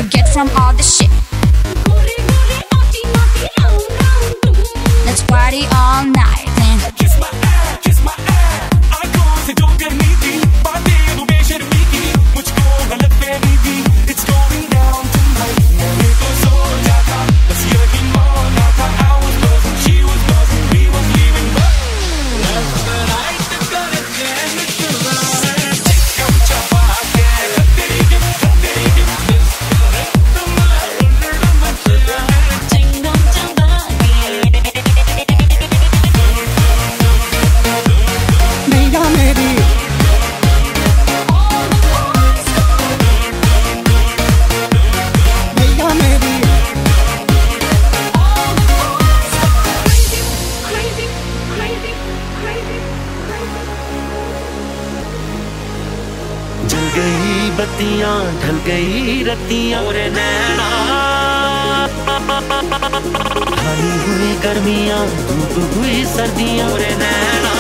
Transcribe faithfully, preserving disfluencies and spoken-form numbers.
forget from all the shit. Let's party all night and kiss my ass, kiss my ass. आँखों से जो करनी थी, बातें वो बेशर्मी की, मुझको गलत फहमी थी. It's going down tonight. मैंने तो सोचा था, बस यही मौका था. I was buzzing, she was buzzing, we was leaving, but last night I got a chance to run. Take out your pocket, तेरी gift, तेरी gift, this correct to my under the mattress. Ching dong chang ba ke. मैया मेरी मैया मेरी जल गई बत्तियां, ढल गई रत्तियां, और नैना ढाली हुई गर्मियां, धूप हुई सर्दियां, और नैना